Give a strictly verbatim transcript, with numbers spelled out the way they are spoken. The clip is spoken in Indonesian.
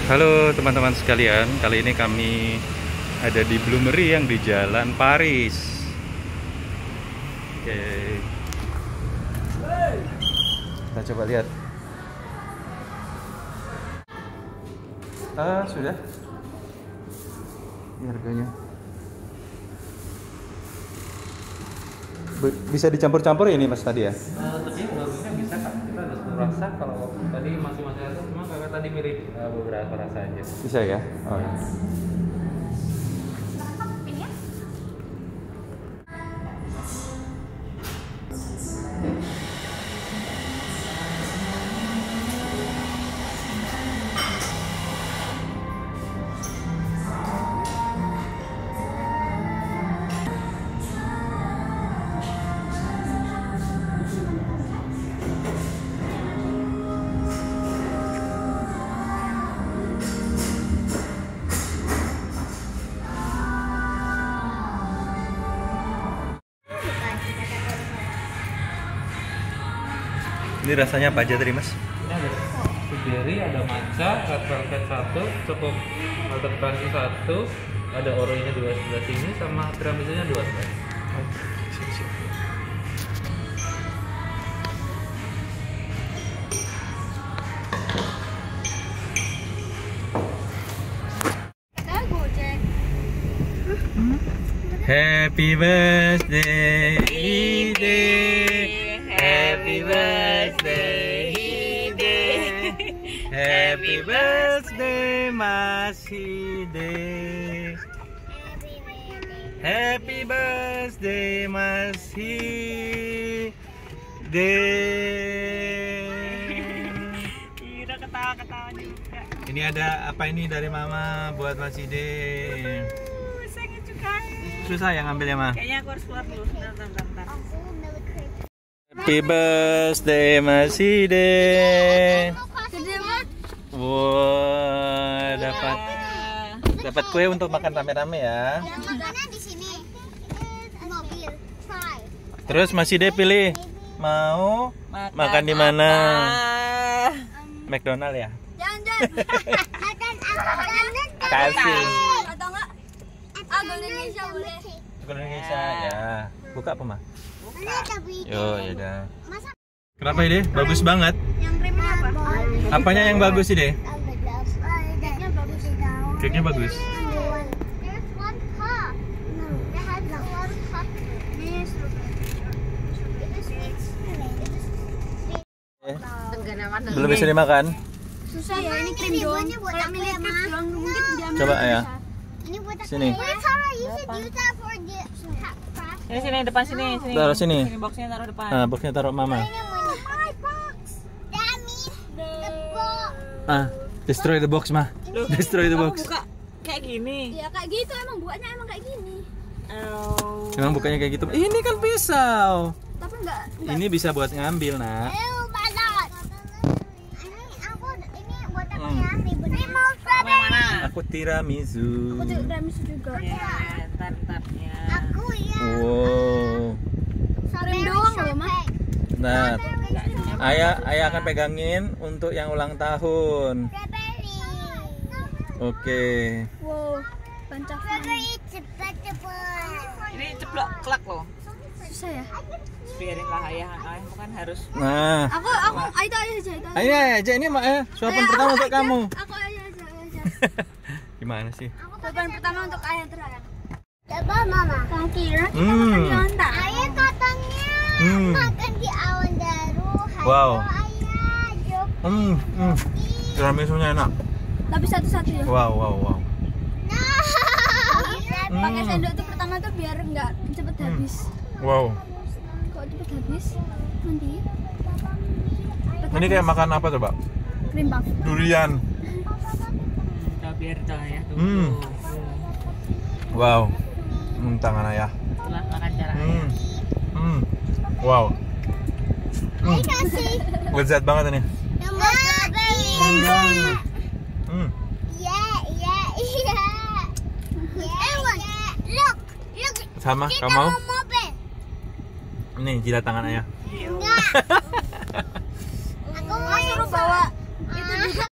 Halo teman-teman sekalian, kali ini kami ada di Bloomery yang di Jalan Paris. Oke, kita coba lihat. Ah, sudah. Ini harganya. Bisa dicampur-campur ini mas tadi ya? Uh, tadi bagusnya bisa kan, kita ada sepuluh rasa. Kalau tadi masih masih rasa, cuma kakak tadi mirip uh, beberapa rasa aja. Bisa ya? Oh, ya. Ini rasanya apa aja tadi mas? Ini ada strawberry, ada matcha, red velvet satu, cukup malted crunchy satu, ada Oreo-nya dua sebelah sini, sama tiramisu-nya dua sebelah. Oh, siap, siap. Happy birthday, Ide. Happy birthday, Ide. Happy birthday, Mas Hide. Happy birthday, Mas Hide. Kira ketawa-ketawa juga. Ini ada apa ini dari Mama buat Mas Hide? Sangat suka. Susah ya ngambilnya mah. Kayaknya aku harus keluar dulu. Bentar, bentar, bentar. Happy birthday Mas Hide. Wow, dapat dapat kue untuk makan rame-rame ya. Makannya di sini. Mobil. Try. Terus Mas Hide pilih mau makan di mana? McDonald ya? Jangan, jangan. Makan apa? Kasih. Atau enggak? Ah, Golden Indonesia boleh. Ke Indonesia ya. Buka apa mah? Ini ada video. Yo, yaudah. Masa Kenapa Ide? Bagus banget. Yang krimnya apa? Apanya yang bagus Ide? Kayaknya bagus sih tahu. Cake-nya bagus. There's one cup. No, there has one cup. This It is sweet. It is sweet. Belum bisa dimakan? Susah ya, ini krim doang. Kalau milih krim doang mungkin diambil. Coba ya. Ini buat aku. Sini. Wait, Sarah, you should use that for the craft. Sini, sini, depan sini. sini. Taruh sini. Sini boxnya taruh depan. Nah, boxnya taruh Mama. My box. That means the box. Ah, destroy the box mah. Destroy the box. Buka kayak gini. Ya kayak gitu emang buatnya emang kayak gini. Oh. Emang bukannya kayak gitu? Ini kan pisau. Tapi enggak. Ini bisa buat ngambil nak. Ew, banget. Ini aku ini buat apa Hmm. ya? Ribbon. Ini mau Mau yang mana? Aku tiramisu. Aku juga tiramisu juga. Ya, ntar, ntar ya. Aku ya. Wow. Krim doang loh, Ma. Nah, ayah ayah akan pegangin untuk yang ulang tahun. Strawberry. Oke. Wow. Banyak. Strawberry cepat cepat. Ini ceplok kelak loh. Susah ya? Biarin lah ayah, ayah bukan harus. Nah, Aku aku ah, itu aja aja itu. aja. ini aja ini mak eh, suapan pertama untuk kamu. Aku aja aja aja. Gimana sih? Suapan pertama untuk ayah terakhir. Coba Mama. Kira kita Hmm. makan di onta. Ayah katanya Hmm. makan di awan daru. Halo Wow. ayah, Joki. Hmm, hmm. Tiramisunya enak. Tapi satu-satu ya. Wow, wow, wow. Nah. Pakai Hmm. sendok tuh pertama tuh biar nggak cepet Hmm. habis. Wow. Kok cepet habis? Nanti. Ini kayak makan apa coba? Krim puff. Durian. Udah biar dah ya. Tuh. Hmm. Wow. Hmm, tangan ayah. Setelah makan cara Hmm. ayah. Hmm. Wow. Hmm. Ayah kasih. Lezat banget ini. Nomor strawberry. Hmm. Iya, iya, iya. Ewan, look, look. Sama, Kita kamu mau? mau mobil. Nih, jilat tangan ayah. Enggak. Aku mau suruh bawa itu juga.